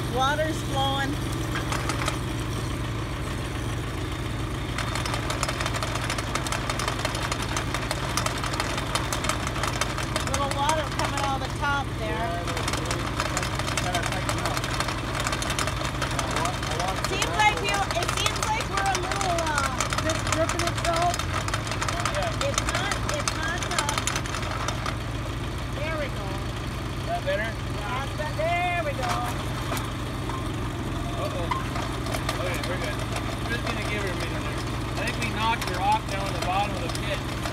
Water's flowing. Little water coming out of the top there. It seems like we're a little just dripping it though. Yeah. It's not there we go. Is that better? There we go. Uh-oh. Okay, we're good. We're just gonna give her a minute there. I think we knocked her off down at the bottom of the pit.